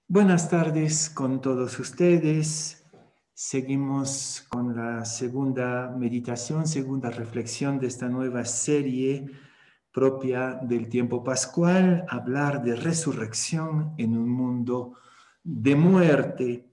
Buenas tardes con todos ustedes. Seguimos con la segunda meditación, segunda reflexión de esta nueva serie propia del tiempo pascual, hablar de resurrección en un mundo de muerte.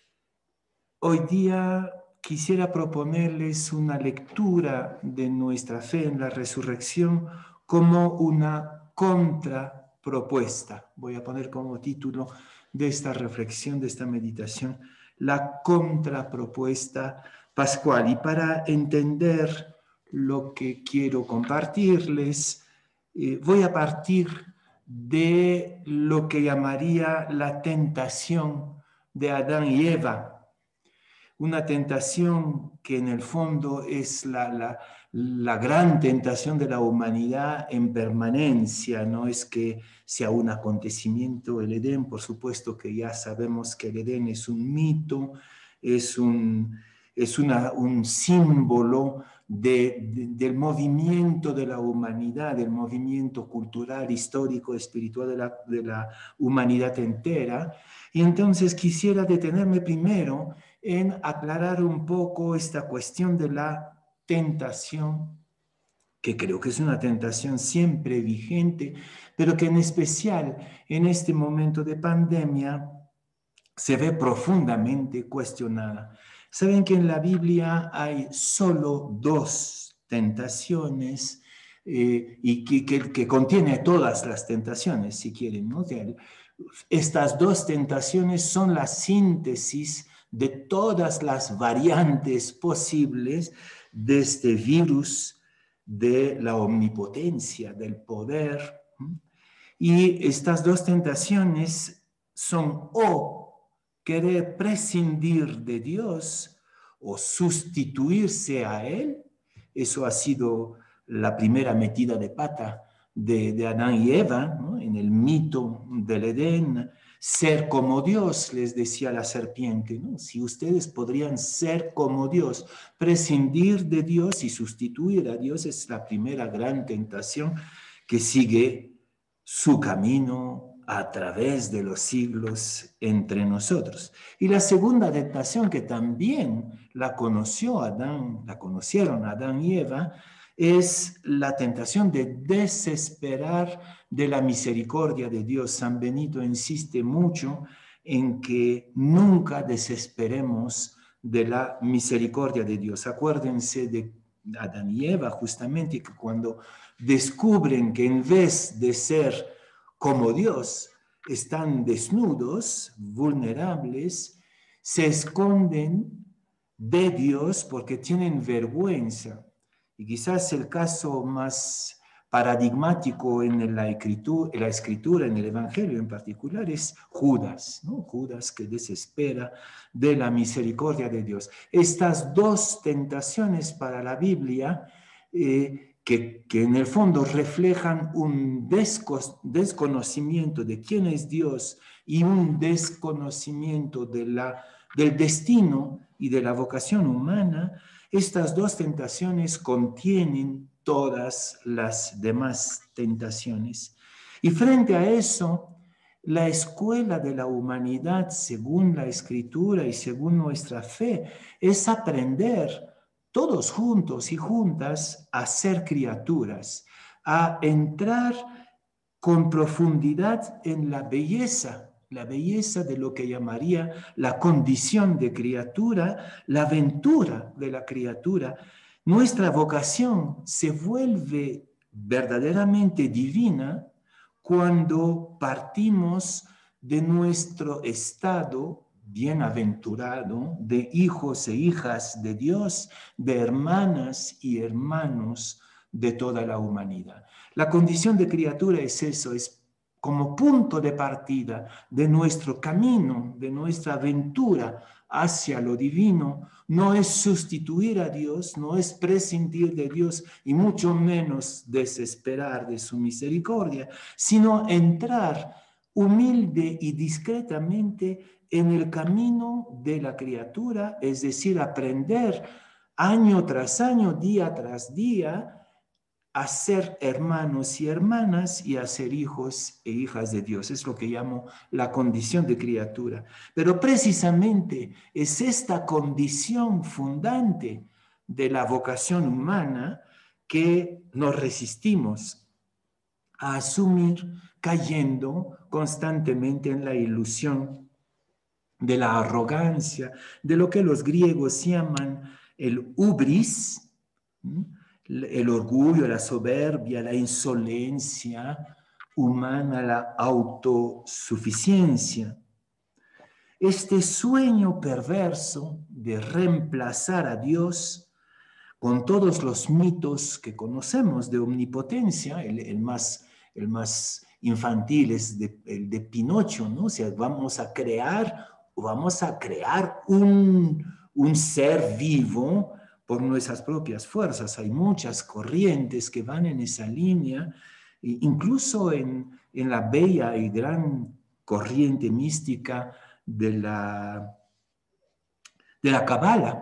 Hoy día quisiera proponerles una lectura de nuestra fe en la resurrección como una contrapropuesta. Voy a poner como título de esta reflexión, de esta meditación, la contrapropuesta pascual. Y para entender lo que quiero compartirles, voy a partir de lo que llamaría la tentación de Adán y Eva, una tentación que en el fondo es la gran tentación de la humanidad en permanencia. No es que sea un acontecimiento el Edén, por supuesto que ya sabemos que el Edén es un mito, es un símbolo del movimiento de la humanidad, del movimiento cultural, histórico, espiritual de la humanidad entera. Y entonces quisiera detenerme primero en aclarar un poco esta cuestión de la tentación, que creo que es una tentación siempre vigente, pero que en especial en este momento de pandemia se ve profundamente cuestionada. Saben que en la Biblia hay solo dos tentaciones y que contiene todas las tentaciones, si quieren, ¿no? Estas dos tentaciones son la síntesis de todas las variantes posibles de este virus de la omnipotencia, del poder. Y estas dos tentaciones son o querer prescindir de Dios o sustituirse a Él. Eso ha sido la primera metida de pata de Adán y Eva, ¿no? En el mito del Edén. Ser como Dios, les decía la serpiente, ¿no? Si ustedes podrían ser como Dios, prescindir de Dios y sustituir a Dios, es la primera gran tentación que sigue su camino a través de los siglos entre nosotros. Y la segunda tentación que también la conocieron Adán y Eva, es la tentación de desesperar de la misericordia de Dios. San Benito insiste mucho en que nunca desesperemos de la misericordia de Dios. Acuérdense de Adán y Eva, justamente, que cuando descubren que en vez de ser como Dios, están desnudos, vulnerables, se esconden de Dios porque tienen vergüenza. Y quizás el caso más paradigmático en la escritura, en el Evangelio en particular, es Judas, ¿no? Judas que desespera de la misericordia de Dios. Estas dos tentaciones para la Biblia, que en el fondo reflejan un desconocimiento de quién es Dios y un desconocimiento del destino y de la vocación humana, estas dos tentaciones contienen todas las demás tentaciones. Y frente a eso, la escuela de la humanidad, según la Escritura y según nuestra fe, es aprender todos juntos y juntas a ser criaturas, a entrar con profundidad en la belleza de lo que llamaría la condición de criatura, la aventura de la criatura. Nuestra vocación se vuelve verdaderamente divina cuando partimos de nuestro estado bienaventurado de hijos e hijas de Dios, de hermanas y hermanos de toda la humanidad. La condición de criatura es eso, es como punto de partida de nuestro camino, de nuestra aventura hacia lo divino. No es sustituir a Dios, no es prescindir de Dios y mucho menos desesperar de su misericordia, sino entrar humilde y discretamente en el camino de la criatura, es decir, aprender año tras año, día tras día, a ser hermanos y hermanas y a ser hijos e hijas de Dios. Es lo que llamo la condición de criatura. Pero precisamente es esta condición fundante de la vocación humana que nos resistimos a asumir, cayendo constantemente en la ilusión de la arrogancia, de lo que los griegos llaman el hubris, el orgullo, la soberbia, la insolencia humana, la autosuficiencia. Este sueño perverso de reemplazar a Dios con todos los mitos que conocemos de omnipotencia, el más infantil es el de Pinocho, ¿no? O sea, vamos a crear un ser vivo por nuestras propias fuerzas. Hay muchas corrientes que van en esa línea, incluso en la bella y gran corriente mística de la Kabbalah,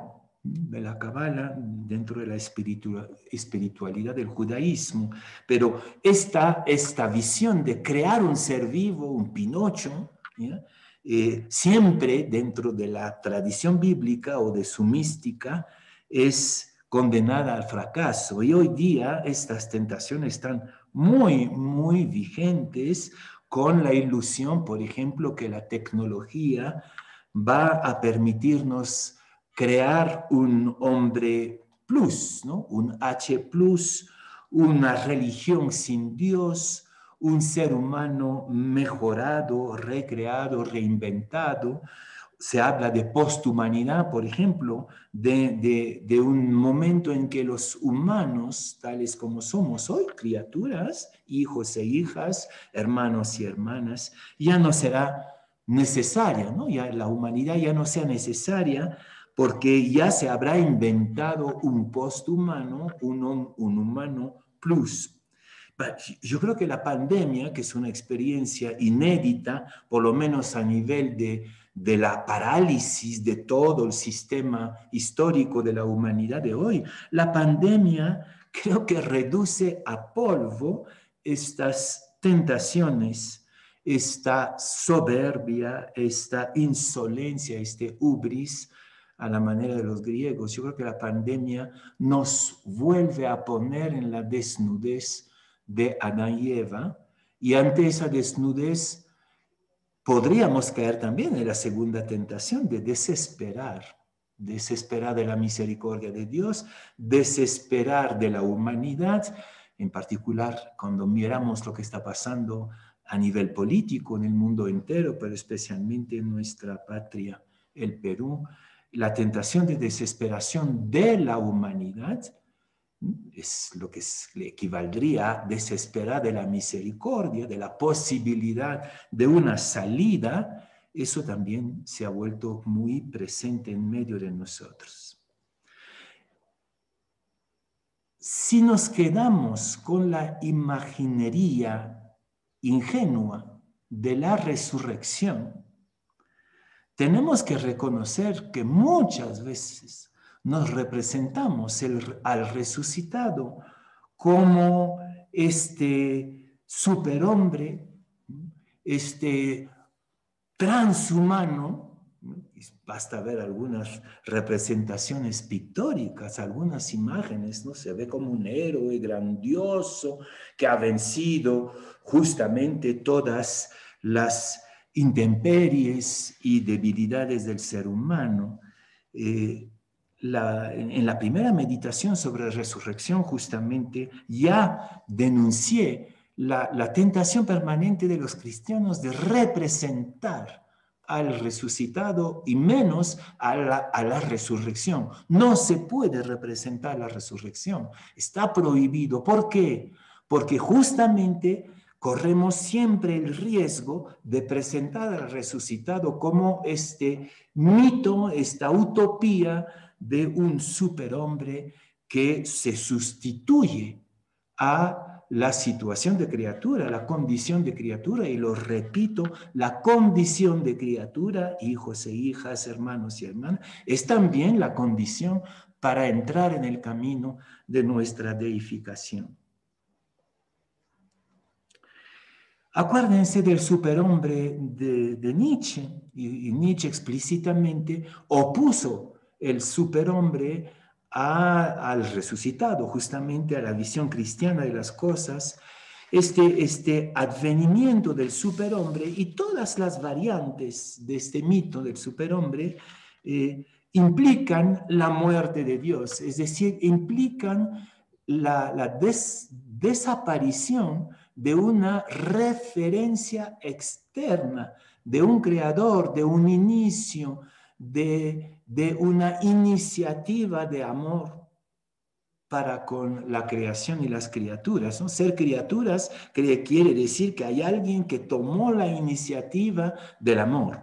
dentro de la espiritualidad del judaísmo. Pero esta visión de crear un ser vivo, un Pinocho, siempre dentro de la tradición bíblica o de su mística, es condenada al fracaso. Y hoy día estas tentaciones están muy, muy vigentes con la ilusión, por ejemplo, que la tecnología va a permitirnos crear un hombre plus, ¿no? Un H plus, una religión sin Dios, un ser humano mejorado, recreado, reinventado. Se habla de posthumanidad, por ejemplo, de un momento en que los humanos, tales como somos hoy, criaturas, hijos e hijas, hermanos y hermanas, ya no será necesaria, ¿no? Ya la humanidad ya no sea necesaria porque ya se habrá inventado un posthumano, un humano plus. Yo creo que la pandemia, que es una experiencia inédita, por lo menos a nivel de la parálisis de todo el sistema histórico de la humanidad de hoy, la pandemia creo que reduce a polvo estas tentaciones, esta soberbia, esta insolencia, este hubris, a la manera de los griegos. Yo creo que la pandemia nos vuelve a poner en la desnudez de Adán y Eva, y ante esa desnudez podríamos caer también en la segunda tentación de desesperar de la misericordia de Dios, desesperar de la humanidad, en particular cuando miramos lo que está pasando a nivel político en el mundo entero, pero especialmente en nuestra patria, el Perú, la tentación de desesperación de la humanidad es lo que le equivaldría a desesperar de la misericordia, de la posibilidad de una salida. Eso también se ha vuelto muy presente en medio de nosotros. Si nos quedamos con la imaginería ingenua de la resurrección, tenemos que reconocer que muchas veces nos representamos al resucitado como este superhombre, este transhumano. Basta ver algunas representaciones pictóricas, algunas imágenes, ¿no? Se ve como un héroe grandioso que ha vencido justamente todas las intemperies y debilidades del ser humano. En la primera meditación sobre resurrección justamente ya denuncié la tentación permanente de los cristianos de representar al resucitado y menos a la resurrección. No se puede representar la resurrección. Está prohibido. ¿Por qué? Porque justamente corremos siempre el riesgo de presentar al resucitado como este mito, esta utopía de un superhombre que se sustituye a la situación de criatura, la condición de criatura, y lo repito, la condición de criatura, hijos e hijas, hermanos y hermanas, es también la condición para entrar en el camino de nuestra deificación. Acuérdense del superhombre de Nietzsche, y Nietzsche explícitamente opuso el superhombre al resucitado, justamente a la visión cristiana de las cosas. Este advenimiento del superhombre y todas las variantes de este mito del superhombre implican la muerte de Dios, es decir, implican la desaparición de una referencia externa, de un creador, de un inicio, de una iniciativa de amor para con la creación y las criaturas, ¿no? Ser criaturas quiere decir que hay alguien que tomó la iniciativa del amor.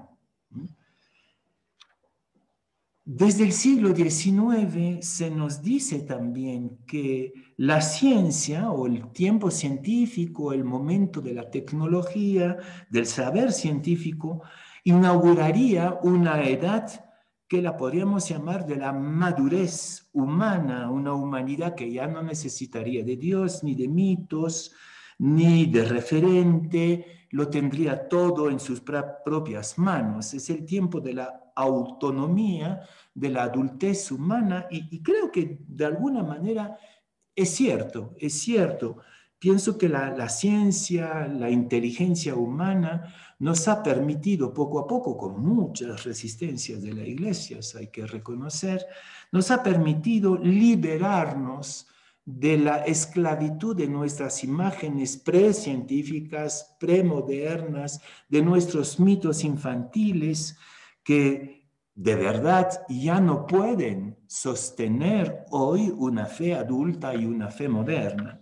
Desde el siglo XIX se nos dice también que la ciencia o el tiempo científico, el momento de la tecnología, del saber científico, inauguraría una edad que la podríamos llamar de la madurez humana, una humanidad que ya no necesitaría de Dios, ni de mitos, ni de referente, lo tendría todo en sus propias manos. Es el tiempo de la autonomía, de la adultez humana, y creo que de alguna manera es cierto, es cierto. Pienso que la ciencia, la inteligencia humana nos ha permitido poco a poco, con muchas resistencias de la iglesia, hay que reconocer, nos ha permitido liberarnos de la esclavitud de nuestras imágenes precientíficas, premodernas, de nuestros mitos infantiles que de verdad ya no pueden sostener hoy una fe adulta y una fe moderna.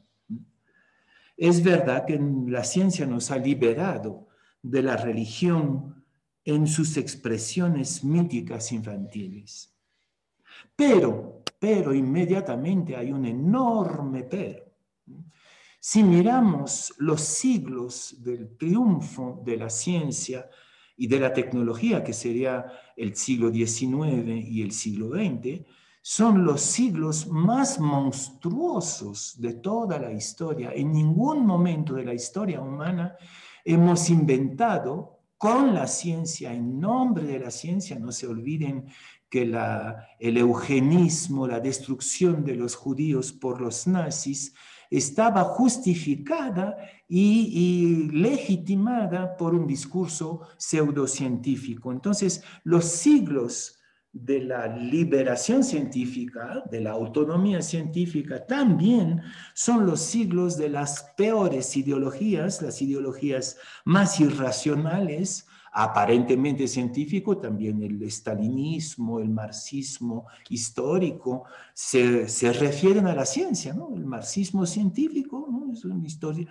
Es verdad que la ciencia nos ha liberado de la religión en sus expresiones míticas infantiles. Pero inmediatamente hay un enorme pero. Si miramos los siglos del triunfo de la ciencia y de la tecnología, que sería el siglo XIX y el siglo XX, son los siglos más monstruosos de toda la historia. En ningún momento de la historia humana hemos inventado con la ciencia, en nombre de la ciencia, no se olviden que el eugenismo, la destrucción de los judíos por los nazis, estaba justificada y legitimada por un discurso pseudocientífico. Entonces, los siglos de la liberación científica, de la autonomía científica, también son los siglos de las peores ideologías, las ideologías más irracionales, aparentemente científico, también el estalinismo, el marxismo histórico, se refieren a la ciencia, ¿no? El marxismo científico, ¿no? Es una historia,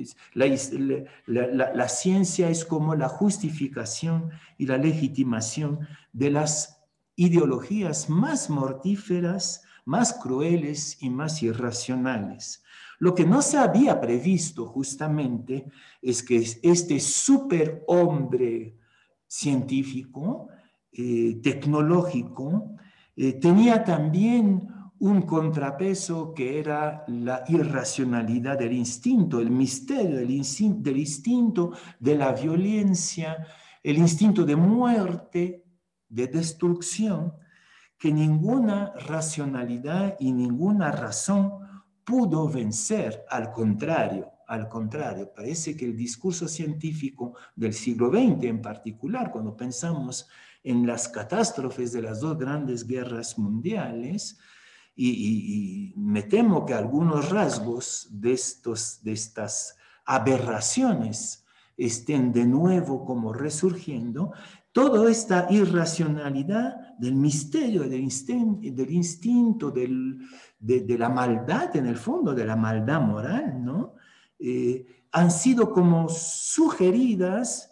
la ciencia es como la justificación y la legitimación de las ideologías más mortíferas, más crueles y más irracionales. Lo que no se había previsto justamente es que este superhombre científico, tecnológico, tenía también un contrapeso que era la irracionalidad del instinto, el misterio del instinto, de la violencia, el instinto de muerte, de destrucción, que ninguna racionalidad y ninguna razón pudo vencer. Al contrario, parece que el discurso científico del siglo XX en particular, cuando pensamos en las catástrofes de las dos grandes guerras mundiales, y me temo que algunos rasgos de estas aberraciones estén de nuevo como resurgiendo, toda esta irracionalidad del misterio, del instinto, de la maldad, en el fondo, de la maldad moral, ¿no? Han sido como sugeridas,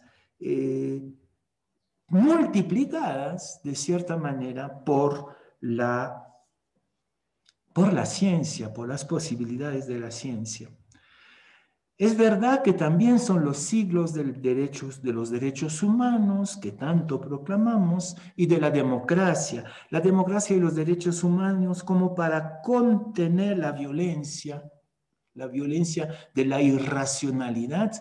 multiplicadas, de cierta manera, por la ciencia, por las posibilidades de la ciencia. Es verdad que también son los siglos de los derechos humanos que tanto proclamamos y de la democracia y los derechos humanos como para contener la violencia de la irracionalidad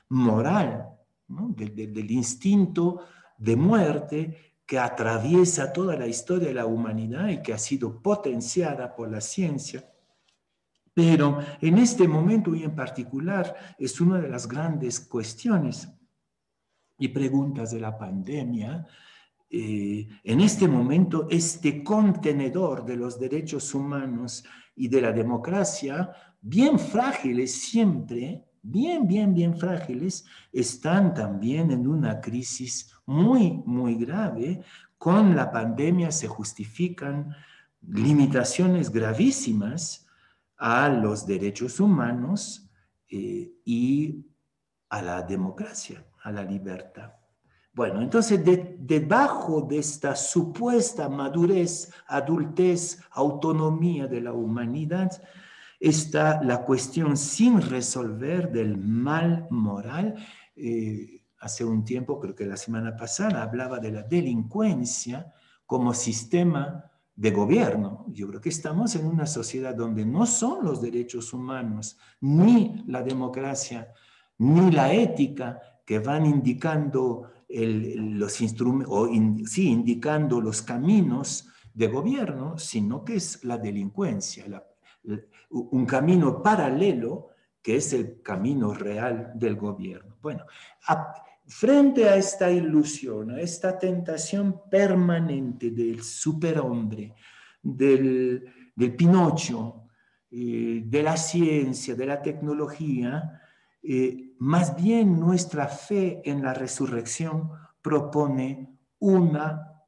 moral, ¿no? Del instinto de muerte que atraviesa toda la historia de la humanidad y que ha sido potenciada por la ciencia. Pero en este momento y en particular es una de las grandes cuestiones y preguntas de la pandemia. En este momento, este contenedor de los derechos humanos y de la democracia, bien frágiles siempre, bien frágiles, están también en una crisis muy grave. Con la pandemia se justifican limitaciones gravísimas a los derechos humanos y a la democracia, a la libertad. Bueno, entonces debajo de esta supuesta madurez, adultez, autonomía de la humanidad, está la cuestión sin resolver del mal moral. Hace un tiempo, creo que la semana pasada, hablaba de la delincuencia como sistema de gobierno. Yo creo que estamos en una sociedad donde no son los derechos humanos, ni la democracia, ni la ética que van indicando los instrumentos, o indicando los caminos de gobierno, sino que es la delincuencia, un camino paralelo que es el camino real del gobierno. Bueno, frente a esta ilusión, a esta tentación permanente del superhombre, del Pinocho, de la ciencia, de la tecnología, más bien nuestra fe en la resurrección propone una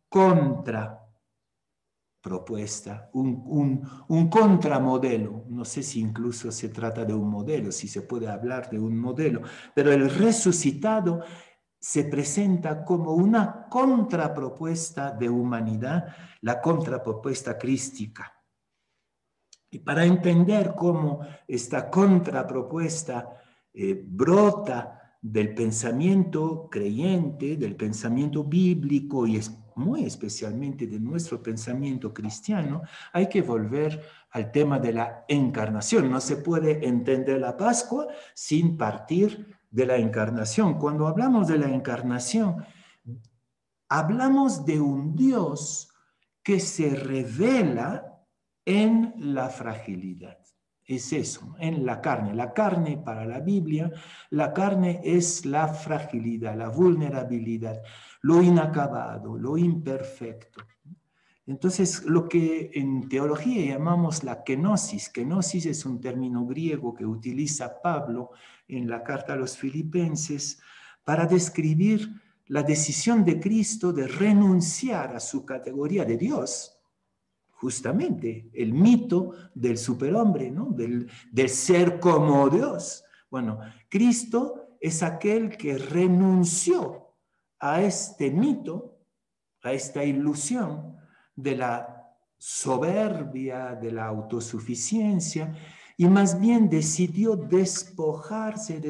contrapropuesta, un contramodelo. No sé si incluso se trata de un modelo, si se puede hablar de un modelo, pero el resucitado se presenta como una contrapropuesta de humanidad, la contrapropuesta crística. Y para entender cómo esta contrapropuesta brota del pensamiento creyente, del pensamiento bíblico y muy especialmente de nuestro pensamiento cristiano, hay que volver al tema de la encarnación. No se puede entender la Pascua sin partir de la encarnación. Cuando hablamos de la encarnación, hablamos de un Dios que se revela en la fragilidad. Es eso, en la carne. La carne para la Biblia, la carne es la fragilidad, la vulnerabilidad, lo inacabado, lo imperfecto. Entonces, lo que en teología llamamos la kenosis. Kenosis es un término griego que utiliza Pablo en la carta a los Filipenses para describir la decisión de Cristo de renunciar a su categoría de Dios. Justamente el mito del superhombre, ¿no? del ser como Dios. Bueno, Cristo es aquel que renunció a este mito, a esta ilusión de la soberbia, de la autosuficiencia, y más bien decidió despojarse,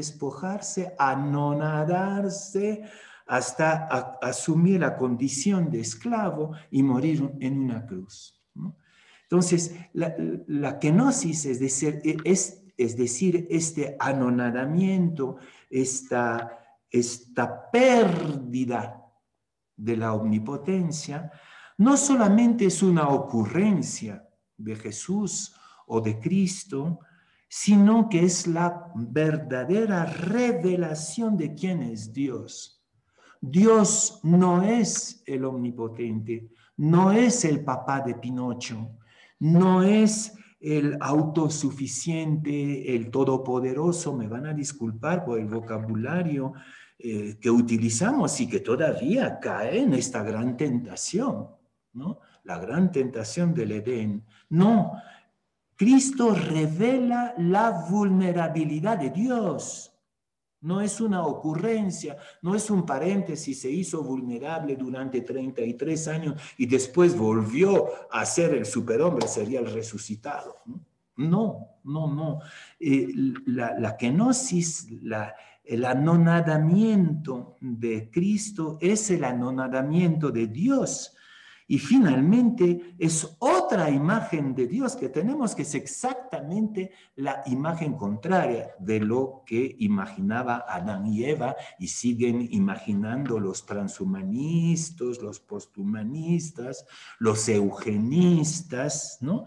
anonadarse, hasta asumir la condición de esclavo y morir en una cruz. ¿No? Entonces, la kenosis, es decir, este anonadamiento, esta pérdida de la omnipotencia, no solamente es una ocurrencia de Jesús o de Cristo, sino que es la verdadera revelación de quién es Dios. Dios no es el omnipotente, no es el papá de Pinocho, no es el autosuficiente, el todopoderoso. Me van a disculpar por el vocabulario que utilizamos y que todavía cae en esta gran tentación, ¿no? La gran tentación del Edén. No, Cristo revela la vulnerabilidad de Dios. No es una ocurrencia, no es un paréntesis, se hizo vulnerable durante 33 años y después volvió a ser el superhombre, sería el resucitado. No. La kenosis, el anonadamiento de Cristo es el anonadamiento de Dios. Y finalmente es otra imagen de Dios que tenemos, que es exactamente la imagen contraria de lo que imaginaba Adán y Eva y siguen imaginando los transhumanistas, los posthumanistas, los eugenistas, ¿no?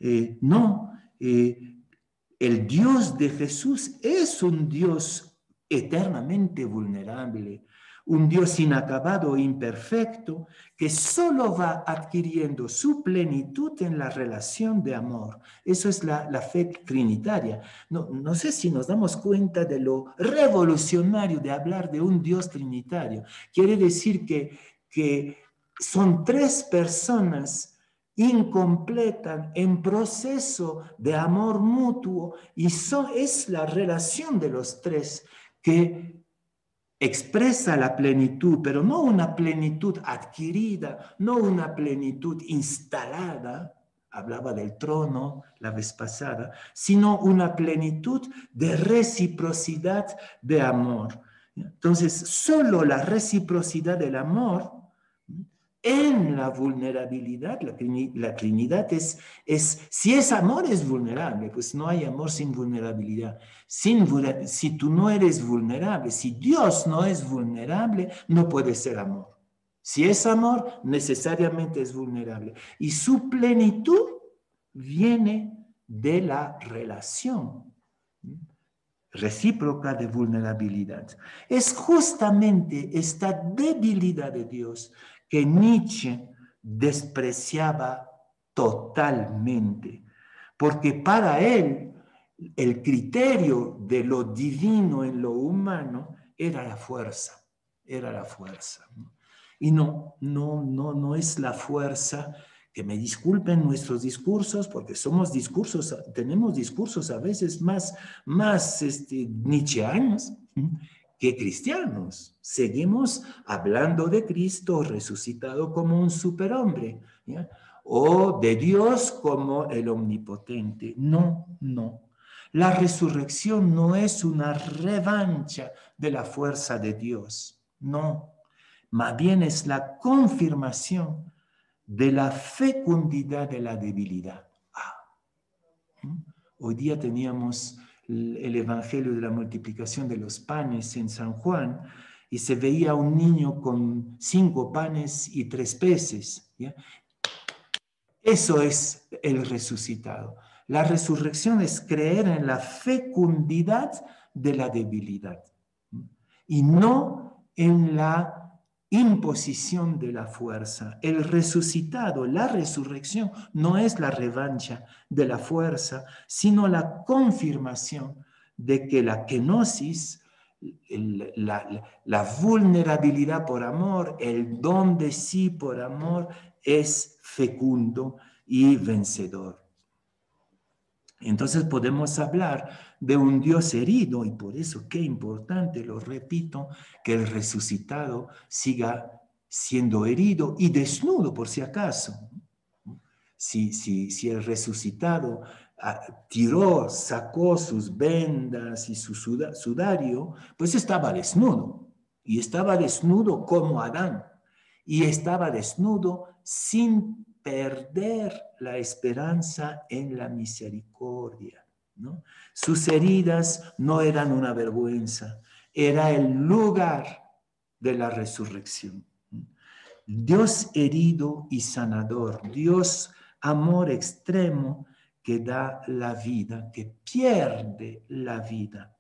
El Dios de Jesús es un Dios eternamente vulnerable, un Dios inacabado e imperfecto que solo va adquiriendo su plenitud en la relación de amor. Eso es la fe trinitaria. No sé si nos damos cuenta de lo revolucionario de hablar de un Dios trinitario. Quiere decir que son tres personas incompletan en proceso de amor mutuo y es la relación de los tres que expresa la plenitud, pero no una plenitud adquirida, no una plenitud instalada, hablaba del trono la vez pasada, sino una plenitud de reciprocidad de amor. Entonces, solo la reciprocidad del amor en la vulnerabilidad, la Trinidad si es amor es vulnerable, pues no hay amor sin vulnerabilidad. Si tú no eres vulnerable, si Dios no es vulnerable, no puede ser amor. Si es amor, necesariamente es vulnerable. Y su plenitud viene de la relación recíproca de vulnerabilidad. Es justamente esta debilidad de Dios que Nietzsche despreciaba totalmente, porque para él el criterio de lo divino en lo humano era la fuerza, era la fuerza. Y no es la fuerza. Que me disculpen nuestros discursos, porque tenemos discursos a veces más nietzscheanos que cristianos. Seguimos hablando de Cristo resucitado como un superhombre, ¿ya? O de Dios como el omnipotente. No. La resurrección no es una revancha de la fuerza de Dios, no. Más bien es la confirmación de la fecundidad de la debilidad. Hoy día teníamos el evangelio de la multiplicación de los panes en San Juan y se veía un niño con 5 panes y 3 peces. ¿Ya? Eso es el resucitado. La resurrección es creer en la fecundidad de la debilidad y no en la imposición de la fuerza. El resucitado, la resurrección, no es la revancha de la fuerza, sino la confirmación de que la kenosis, la vulnerabilidad por amor, el don de sí por amor, es fecundo y vencedor. Entonces podemos hablar de un Dios herido y por eso qué importante, lo repito, que el resucitado siga siendo herido y desnudo por si acaso. Si el resucitado sacó sus vendas y su sudario, pues estaba desnudo. Y estaba desnudo como Adán. Y estaba desnudo sin perder la esperanza en la misericordia, ¿no? Sus heridas no eran una vergüenza, era el lugar de la resurrección. Dios herido y sanador, Dios amor extremo que da la vida, que pierde la vida.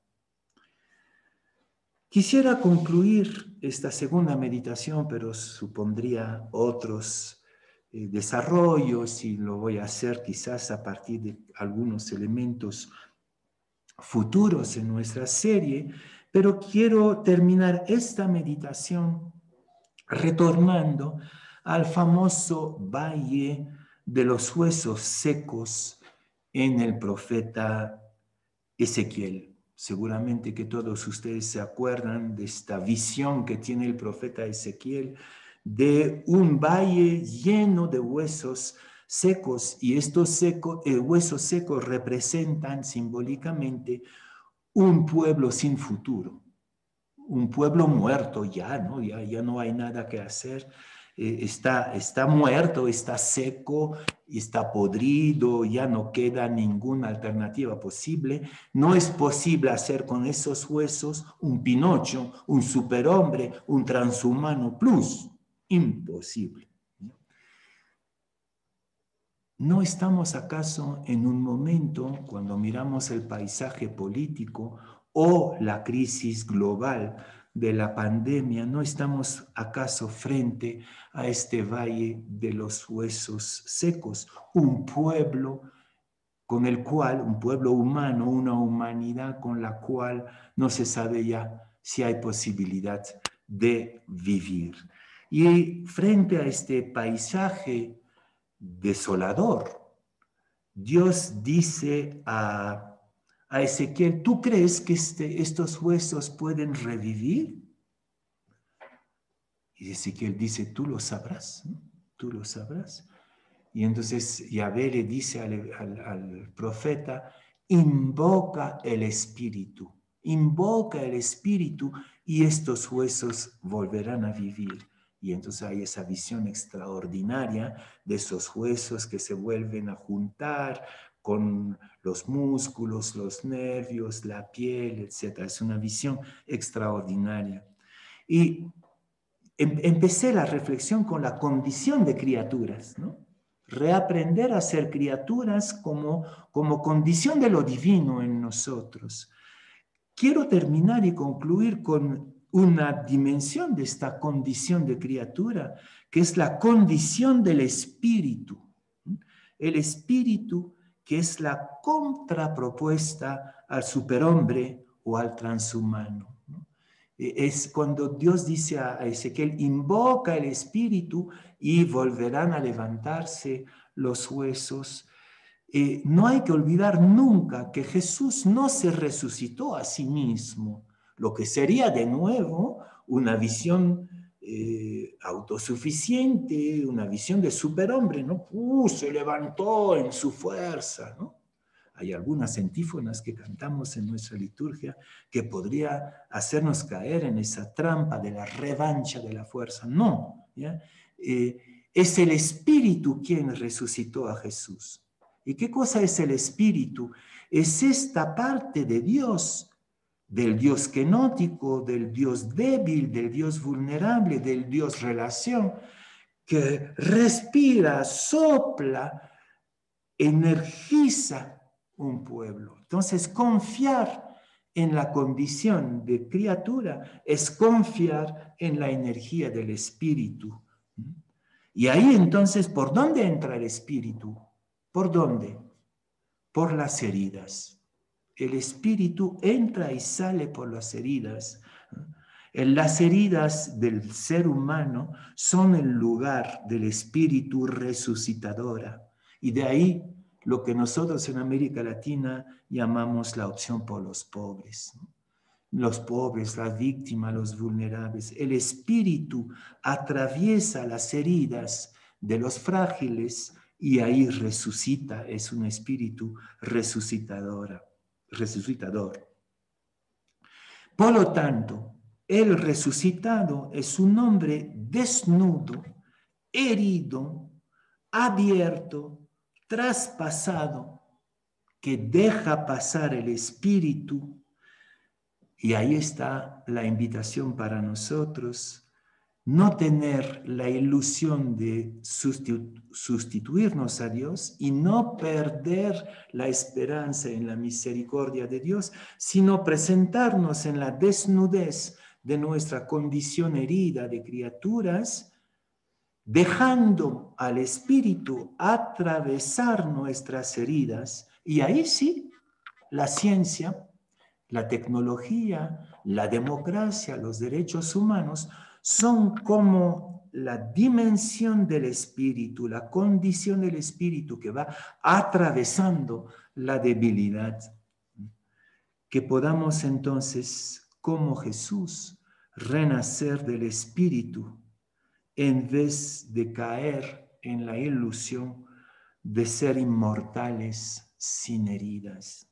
Quisiera concluir esta segunda meditación, pero supondría otros desarrollos y lo voy a hacer quizás a partir de algunos elementos futuros en nuestra serie, pero quiero terminar esta meditación retornando al famoso valle de los huesos secos en el profeta Ezequiel. Seguramente que todos ustedes se acuerdan de esta visión que tiene el profeta Ezequiel de un valle lleno de huesos secos, y estos huesos secos representan simbólicamente un pueblo sin futuro, un pueblo muerto ya, ¿no? Ya no hay nada que hacer. está muerto, está seco, está podrido, ya no queda ninguna alternativa posible. No es posible hacer con esos huesos un Pinocho, un superhombre, un transhumano plus. Imposible. ¿No estamos acaso en un momento, cuando miramos el paisaje político o la crisis global de la pandemia, no estamos acaso frente a este valle de los huesos secos? Un pueblo con el cual, un pueblo humano, una humanidad con la cual no se sabe ya si hay posibilidad de vivir. Y frente a este paisaje desolador, Dios dice a Ezequiel: ¿tú crees que estos huesos pueden revivir? Y Ezequiel dice: tú lo sabrás, ¿no? Tú lo sabrás. Y entonces Yahvé le dice al profeta: invoca el Espíritu y estos huesos volverán a vivir. Y entonces hay esa visión extraordinaria de esos huesos que se vuelven a juntar con los músculos, los nervios, la piel, etc. Es una visión extraordinaria. Y empecé la reflexión con la condición de criaturas, ¿no? Reaprender a ser criaturas como condición de lo divino en nosotros. Quiero terminar y concluir con una dimensión de esta condición de criatura, que es la condición del espíritu. El espíritu, que es la contrapropuesta al superhombre o al transhumano, ¿no? Es cuando Dios dice a Ezequiel: invoca el espíritu y volverán a levantarse los huesos. No hay que olvidar nunca que Jesús no se resucitó a sí mismo, lo que sería de nuevo una visión autosuficiente, una visión de superhombre, ¿no? Se levantó en su fuerza, ¿no? Hay algunas antífonas que cantamos en nuestra liturgia que podría hacernos caer en esa trampa de la revancha de la fuerza. No, ¿ya? Es el Espíritu quien resucitó a Jesús. ¿Y qué cosa es el Espíritu? Es esta parte de Dios, del Dios kenótico, del Dios débil, del Dios vulnerable, del Dios relación, que respira, sopla, energiza un pueblo. Entonces, confiar en la condición de criatura es confiar en la energía del Espíritu. Y ahí entonces, ¿por dónde entra el Espíritu? ¿Por dónde? Por las heridas. El Espíritu entra y sale por las heridas. Las heridas del ser humano son el lugar del Espíritu resucitadora. Y de ahí lo que nosotros en América Latina llamamos la opción por los pobres, ¿no? Los pobres, las víctimas, los vulnerables. El Espíritu atraviesa las heridas de los frágiles y ahí resucita. Es un Espíritu resucitador. Por lo tanto, el resucitado es un hombre desnudo, herido, abierto, traspasado, que deja pasar el Espíritu. Y ahí está la invitación para nosotros: no tener la ilusión de sustituirnos a Dios y no perder la esperanza en la misericordia de Dios, sino presentarnos en la desnudez de nuestra condición herida de criaturas, dejando al Espíritu atravesar nuestras heridas. Y ahí sí, la ciencia, la tecnología, la democracia, los derechos humanos son como la dimensión del espíritu, la condición del espíritu que va atravesando la debilidad. Que podamos entonces, como Jesús, renacer del espíritu en vez de caer en la ilusión de ser inmortales sin heridas.